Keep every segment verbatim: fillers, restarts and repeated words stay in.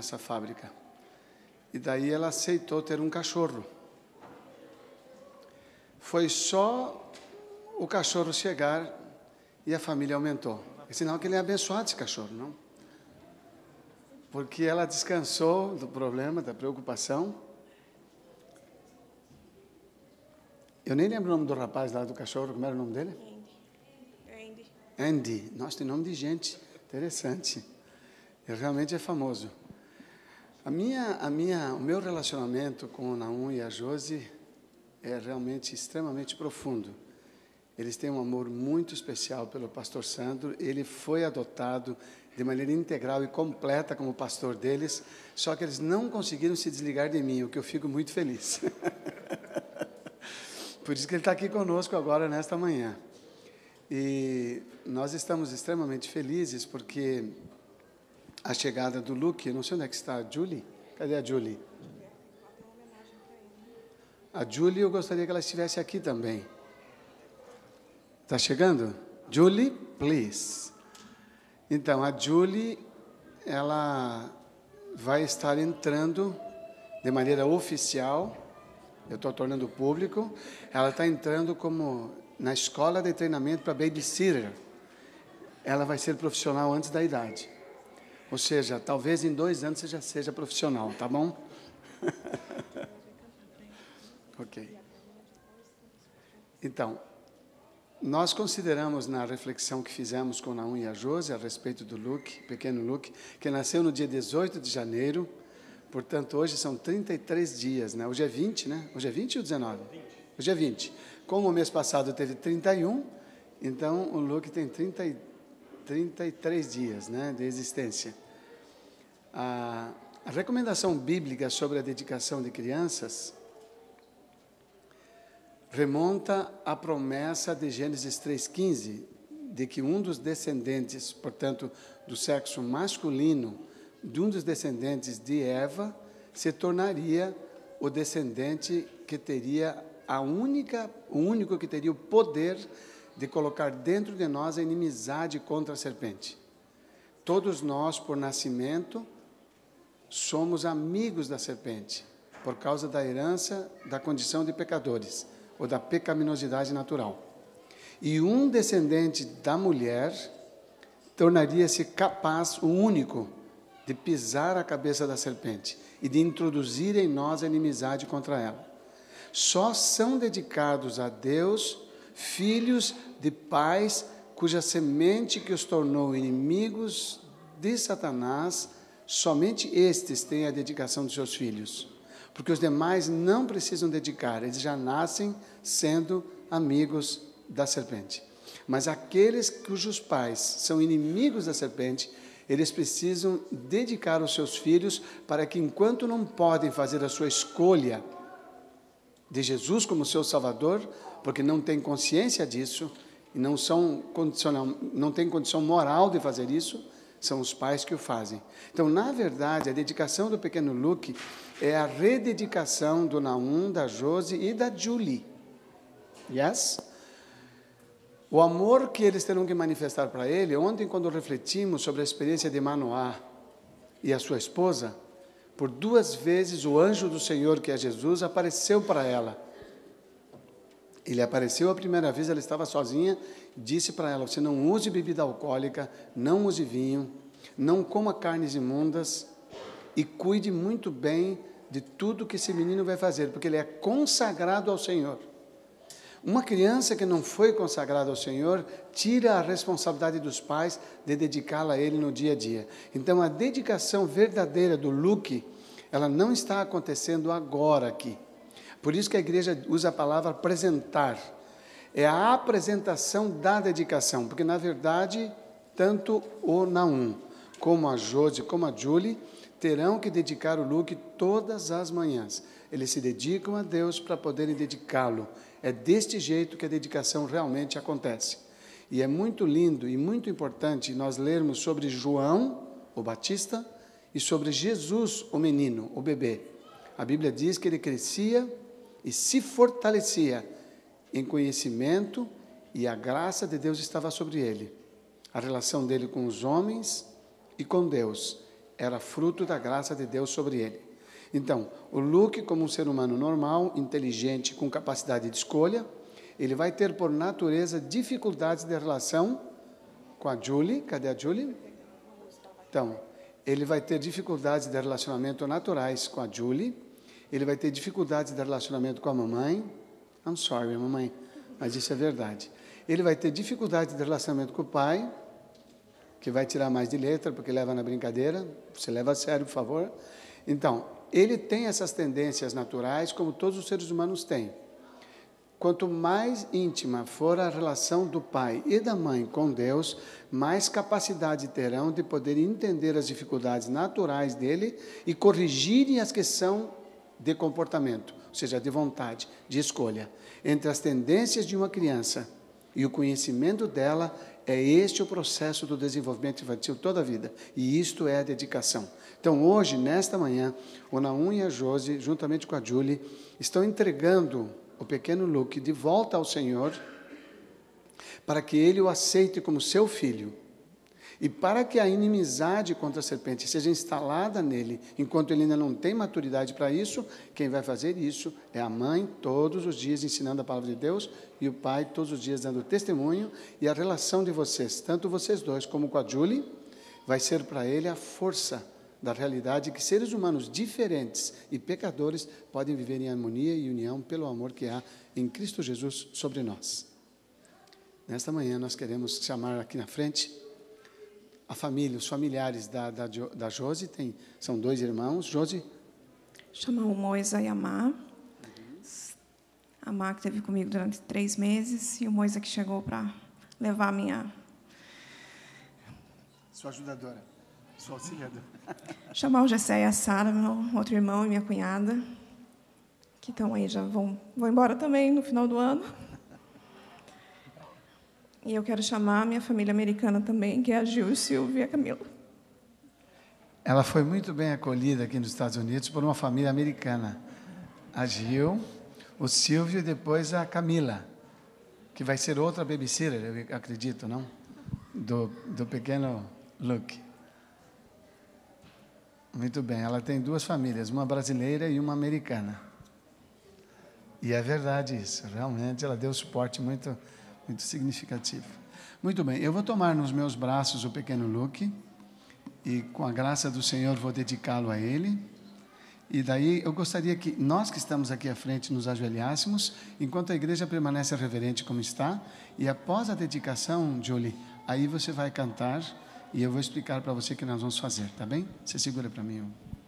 nessa fábrica. E daí ela aceitou ter um cachorro. Foi só o cachorro chegar e a família aumentou. É sinal que ele é abençoado, esse cachorro, não? Porque ela descansou do problema, da preocupação. Eu nem lembro o nome do rapaz lá do cachorro, como era o nome dele? Andy. Andy. Nossa, tem nome de gente. Interessante. Ele realmente é famoso. A minha, a minha, o meu relacionamento com o Naum e a Josi é realmente extremamente profundo. Eles têm um amor muito especial pelo pastor Sandro. Ele foi adotado de maneira integral e completa como pastor deles, só que eles não conseguiram se desligar de mim, o que eu fico muito feliz. Por isso que ele está aqui conosco agora, nesta manhã. E nós estamos extremamente felizes, porque a chegada do Luke, não sei onde é que está a Julie. Cadê a Julie? A Julie, eu gostaria que ela estivesse aqui também. Está chegando? Julie, please. Então, a Julie, ela vai estar entrando de maneira oficial, eu estou tornando público, ela está entrando como na escola de treinamento para babysitter. Ela vai ser profissional antes da idade. Ou seja, talvez em dois anos você já seja profissional, tá bom? Ok. Então, nós consideramos na reflexão que fizemos com o Naum e a Josi a respeito do Luke, pequeno Luke, que nasceu no dia dezoito de janeiro, portanto, hoje são trinta e três dias, né? Hoje é vinte, né? Hoje é vinte ou dezenove? Hoje é vinte. Como o mês passado teve trinta e um, então o Luke tem trinta e, trinta e três dias, né, de existência. A, a recomendação bíblica sobre a dedicação de crianças remonta à promessa de Gênesis três, quinze, de que um dos descendentes, portanto, do sexo masculino, de um dos descendentes de Eva, se tornaria o descendente que teria a única, o único que teria o poder de colocar dentro de nós a inimizade contra a serpente. Todos nós, por nascimento, somos amigos da serpente, por causa da herança da condição de pecadores, ou da pecaminosidade natural. E um descendente da mulher tornaria-se capaz, o único, de pisar a cabeça da serpente e de introduzir em nós a inimizade contra ela. Só são dedicados a Deus filhos de pais cuja semente que os tornou inimigos de Satanás, somente estes têm a dedicação dos seus filhos. Porque os demais não precisam dedicar, eles já nascem sendo amigos da serpente. Mas aqueles cujos pais são inimigos da serpente, eles precisam dedicar os seus filhos para que, enquanto não podem fazer a sua escolha de Jesus como seu Salvador, porque não têm consciência disso, e não, são condicional, não têm condição moral de fazer isso, são os pais que o fazem. Então, na verdade, a dedicação do pequeno Luke é a rededicação do Naum, da Josi e da Julie. Yes? O amor que eles terão que manifestar para ele, ontem, quando refletimos sobre a experiência de Manoá e a sua esposa, por duas vezes o anjo do Senhor, que é Jesus, apareceu para ela. Ele apareceu a primeira vez, ela estava sozinha, disse para ela: você não use bebida alcoólica, não use vinho, não coma carnes imundas e cuide muito bem de tudo que esse menino vai fazer, porque ele é consagrado ao Senhor. Uma criança que não foi consagrada ao Senhor tira a responsabilidade dos pais de dedicá-la a Ele no dia a dia. Então, a dedicação verdadeira do Luke, ela não está acontecendo agora aqui. Por isso que a igreja usa a palavra apresentar. É a apresentação da dedicação, porque, na verdade, tanto o Naum, como a Josi, como a Julie, terão que dedicar o Luke todas as manhãs. Eles se dedicam a Deus para poderem dedicá-lo. É deste jeito que a dedicação realmente acontece. E é muito lindo e muito importante nós lermos sobre João, o Batista, e sobre Jesus, o menino, o bebê. A Bíblia diz que ele crescia e se fortalecia em conhecimento, e a graça de Deus estava sobre ele. A relação dele com os homens e com Deus era fruto da graça de Deus sobre ele. Então, o Luke, como um ser humano normal, inteligente, com capacidade de escolha, ele vai ter, por natureza, dificuldades de relação com a Julie. Cadê a Julie? Então, ele vai ter dificuldades de relacionamento naturais com a Julie. Ele vai ter dificuldades de relacionamento com a mamãe. I'm sorry, mamãe, mas isso é verdade. Ele vai ter dificuldades de relacionamento com o pai, que vai tirar mais de letra, porque leva na brincadeira. Você leva a sério, por favor. Então, ele tem essas tendências naturais, como todos os seres humanos têm. Quanto mais íntima for a relação do pai e da mãe com Deus, mais capacidade terão de poder entender as dificuldades naturais dele e corrigirem as que são de comportamento, ou seja, de vontade, de escolha. Entre as tendências de uma criança e o conhecimento dela, é este o processo do desenvolvimento infantil toda a vida. E isto é a dedicação. Então, hoje, nesta manhã, o Naum e a Josi, juntamente com a Julie, estão entregando o pequeno Luke de volta ao Senhor, para que ele o aceite como seu filho. E para que a inimizade contra a serpente seja instalada nele, enquanto ele ainda não tem maturidade para isso, quem vai fazer isso é a mãe, todos os dias ensinando a palavra de Deus, e o pai, todos os dias dando testemunho, e a relação de vocês, tanto vocês dois como com a Julie, vai ser para ele a força da realidade que seres humanos diferentes e pecadores podem viver em harmonia e união pelo amor que há em Cristo Jesus sobre nós. Nesta manhã nós queremos chamar aqui na frente a família, os familiares da, da, da Josi, tem, são dois irmãos. Josi? Chamar o Moisa e a Má. Uhum. A Má que esteve comigo durante três meses e o Moisa que chegou para levar a minha... Sua ajudadora, sua auxiliadora. Chamar o Gessé e a Sara, meu outro irmão e minha cunhada, que estão aí, já vão, vão embora também no final do ano. E eu quero chamar a minha família americana também, que é a Gil, o Silvio e a Camila. Ela foi muito bem acolhida aqui nos Estados Unidos por uma família americana. A Gil, o Silvio e depois a Camila, que vai ser outra babysitter, eu acredito, não? Do, do pequeno Luke. Muito bem, ela tem duas famílias, uma brasileira e uma americana. E é verdade isso, realmente ela deu suporte muito... muito significativo. Muito bem, eu vou tomar nos meus braços o pequeno Luke e, com a graça do Senhor, vou dedicá-lo a ele. E daí eu gostaria que nós que estamos aqui à frente nos ajoelhássemos, enquanto a igreja permanece reverente como está, e após a dedicação, Julie, aí você vai cantar e eu vou explicar para você o que nós vamos fazer, tá bem? Você segura para mim.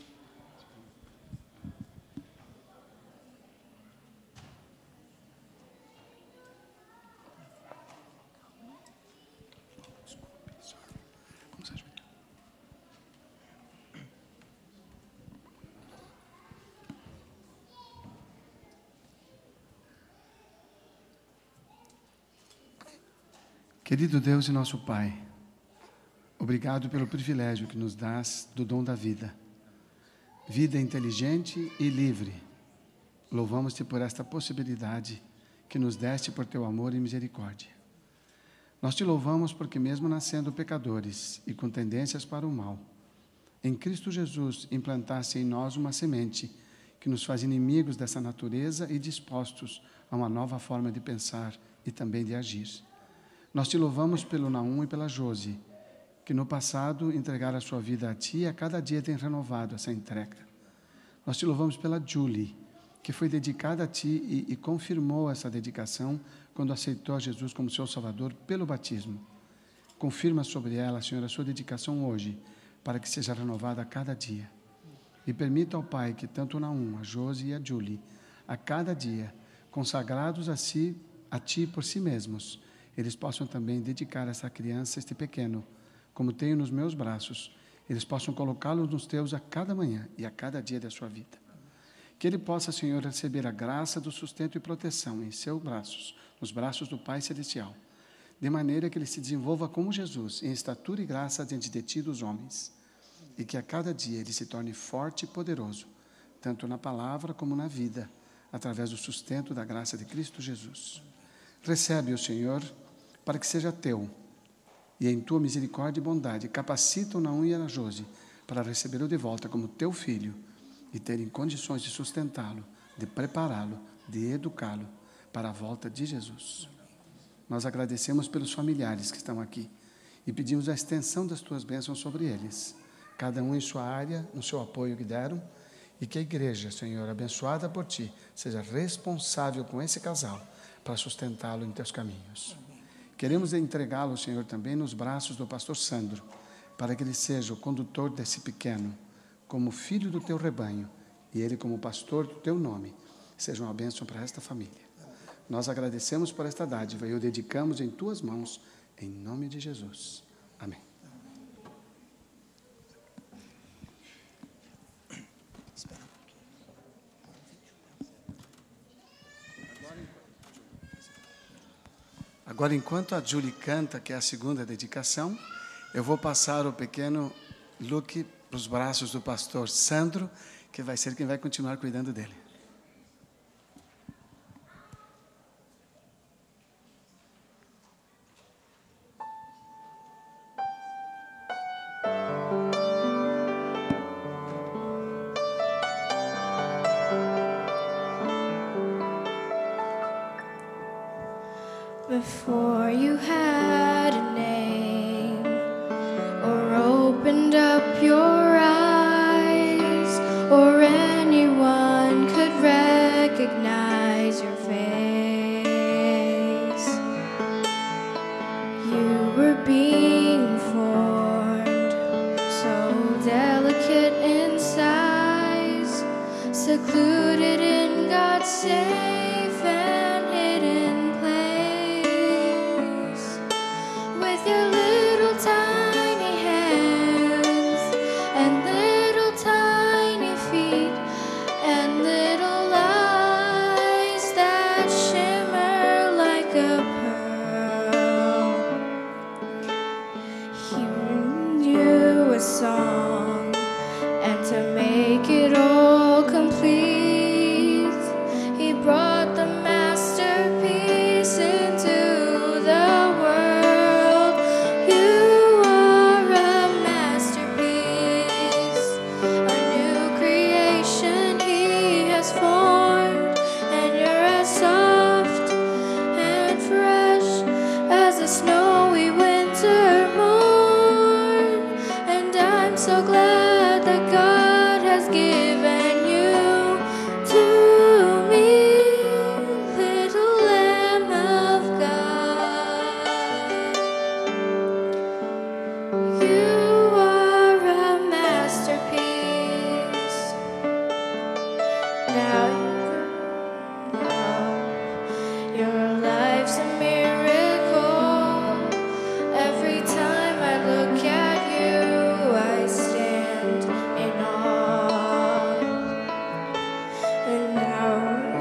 Querido Deus e nosso Pai, obrigado pelo privilégio que nos dás do dom da vida. Vida inteligente e livre. Louvamos-te por esta possibilidade que nos deste por teu amor e misericórdia. Nós te louvamos porque, mesmo nascendo pecadores e com tendências para o mal, em Cristo Jesus implantaste em nós uma semente que nos faz inimigos dessa natureza e dispostos a uma nova forma de pensar e também de agir. Nós te louvamos pelo Naum e pela Josi, que no passado entregaram a sua vida a ti e a cada dia tem renovado essa entrega. Nós te louvamos pela Julie, que foi dedicada a ti e, e confirmou essa dedicação quando aceitou a Jesus como seu Salvador pelo batismo. Confirma sobre ela, Senhor, a sua dedicação hoje, para que seja renovada a cada dia. E permita ao Pai que tanto o Naum, a Josi e a Julie, a cada dia, consagrados a, si, a ti por si mesmos, eles possam também dedicar essa criança, este pequeno, como tenho nos meus braços, eles possam colocá-lo nos teus a cada manhã e a cada dia da sua vida. Que ele possa, Senhor, receber a graça do sustento e proteção em seus braços, nos braços do Pai Celestial, de maneira que ele se desenvolva como Jesus, em estatura e graça diante de ti dos homens, e que a cada dia ele se torne forte e poderoso, tanto na palavra como na vida, através do sustento da graça de Cristo Jesus. Recebe-o, Senhor, para que seja teu, e em tua misericórdia e bondade, capacita o Naum e a Josi para recebê-lo de volta como teu filho e terem condições de sustentá-lo, de prepará-lo, de educá-lo para a volta de Jesus. Nós agradecemos pelos familiares que estão aqui e pedimos a extensão das tuas bênçãos sobre eles, cada um em sua área, no seu apoio que deram, e que a igreja, Senhor, abençoada por Ti, seja responsável com esse casal para sustentá-lo em Teus caminhos. Queremos entregá-lo, Senhor, também nos braços do pastor Sandro, para que ele seja o condutor desse pequeno, como filho do Teu rebanho, e ele como pastor do Teu nome, seja uma bênção para esta família. Nós agradecemos por esta dádiva e o dedicamos em Tuas mãos, em nome de Jesus. Amém. Agora, enquanto a Julie canta, que é a segunda dedicação, eu vou passar o pequeno Luke para os braços do pastor Sandro, que vai ser quem vai continuar cuidando dele. Before you had a name or opened up your eyes, or anyone could recognize your face, you were being formed, so delicate in size, secluded in God's safe and hidden place, with your little tiny hands and little tiny feet and little eyes that shimmer like a pearl. He knew a song, and to make it all complete, He brought the masterpiece into the world. You are a masterpiece, a new creation He has formed, and you're as soft and fresh as a snowy winter morn. And I'm so glad that God has given you to me, little Lamb of God. You are a masterpiece. Now you know your life's a miracle. Every time I look at you, I stand in awe. And now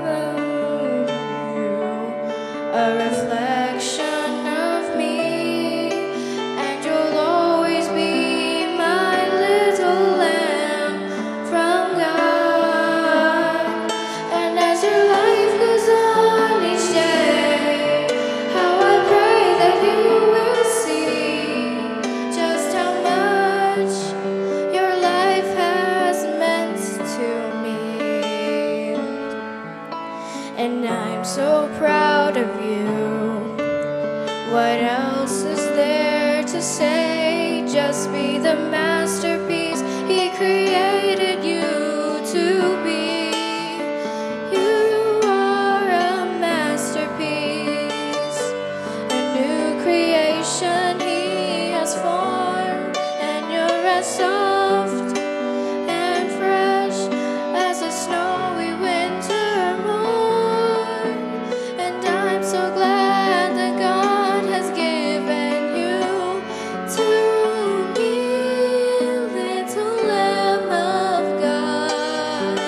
you, a reflection of me, and you'll always be my little lamb from God. And as your life goes on each day, how I pray that you will see just how much your life has meant to me. And I'm so proud of you. What else is there to say? Just be the masterpiece He created you to be. You are a masterpiece, a new creation He has formed, and you're as soft and fresh as a snowy winter morn. And I'm so glad that God has given you to me, little Lamb of God.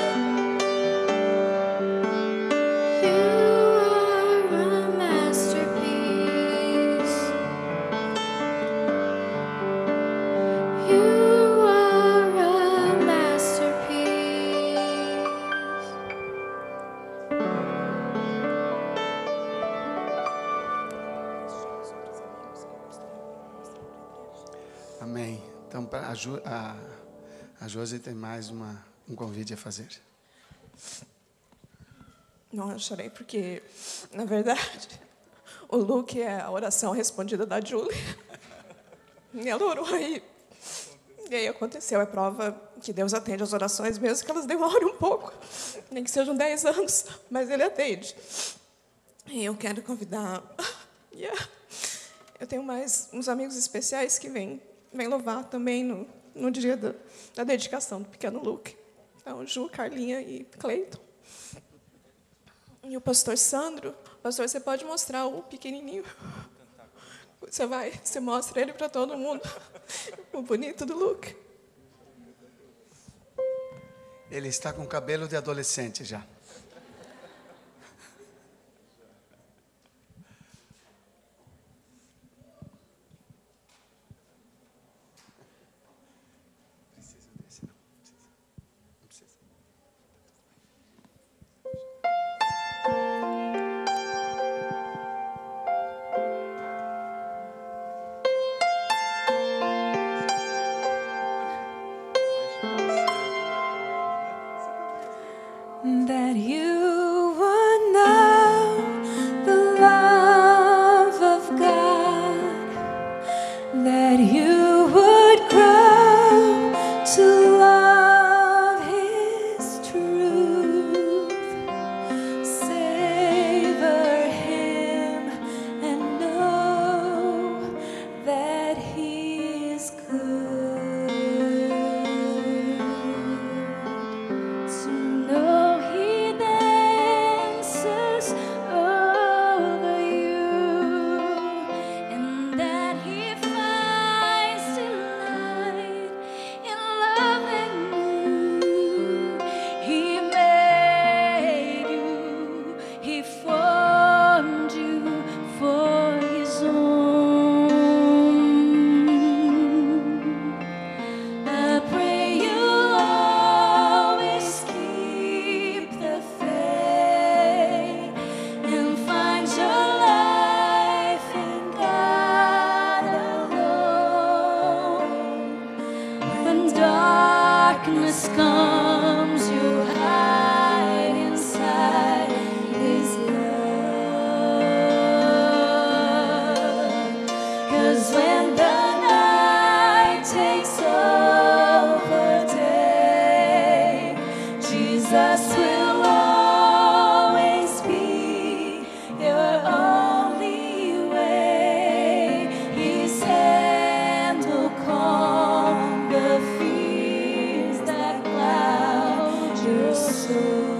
You are a masterpiece. You are a masterpiece. Amém. Então, para a, Ju- a Josi tem mais uma, um convite a fazer. Não, eu chorei porque, na verdade, o Luke é a oração respondida da Julie. E ela orou aí. E aí aconteceu. É prova que Deus atende as orações, mesmo que elas demorem um pouco. Nem que sejam dez anos, mas Ele atende. E eu quero convidar... Yeah. Eu tenho mais uns amigos especiais que vêm, vêm louvar também no, no dia da, da dedicação do pequeno Luke. Então, Ju, Carlinha e Cleiton. E o pastor Sandro. Pastor, você pode mostrar o pequenininho? Você vai, você mostra ele para todo mundo. O bonito do Luke. Ele está com cabelo de adolescente já. That you would know the love of God, that you would grow to love His truth, savor Him and know that He is good. To know He dances over you, and that He finds delight in loving you. He made you, He formed you for His own. I pray you always keep the faith and find your life in God alone. When darkness comes, you hide inside His love. 'Cause when the night takes over day, Jesus will always be your only way. His hand will calm the fears that cloud your soul.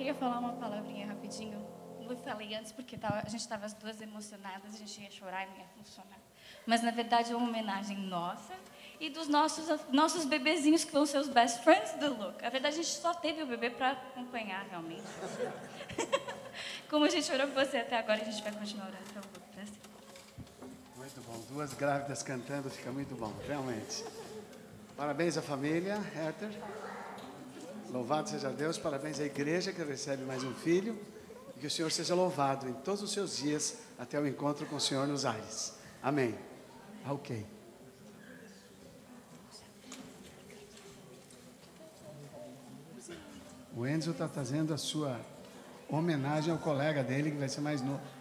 queria falar uma palavrinha rapidinho. Eu falei antes porque tava, a gente estava as duas emocionadas, a gente ia chorar e não ia funcionar. Mas, na verdade, é uma homenagem nossa e dos nossos, nossos bebezinhos que vão ser os best friends do Luke. Na verdade, a gente só teve o bebê para acompanhar, realmente. Como a gente orou por você até agora, a gente vai continuar orando pelo Luke. Tá assim. Muito bom. Duas grávidas cantando fica muito bom, realmente. Parabéns à família, Heather. Louvado seja Deus. Parabéns à igreja que recebe mais um filho. E que o Senhor seja louvado em todos os seus dias até o encontro com o Senhor nos ares. Amém. Ok. O Enzo está fazendo a sua homenagem ao colega dele, que vai ser mais novo.